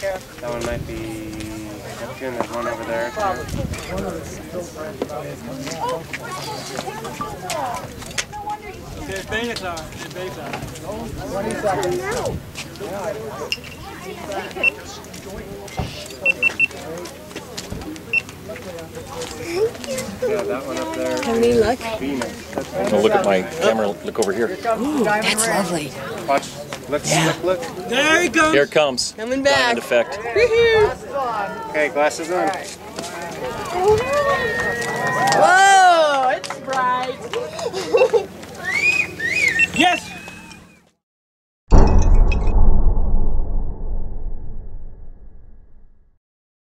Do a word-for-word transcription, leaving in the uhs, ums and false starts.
That one might be Neptune. There's one over there. Okay, beta are. Beta. Yeah, that one up there. Can we look? Venus. So look at my camera. Look over here. Ooh, that's lovely. Watch. Look, Yeah. look, look. There he comes. Here it comes. Coming back. Diamond effect. Woohoo! Okay, glasses on.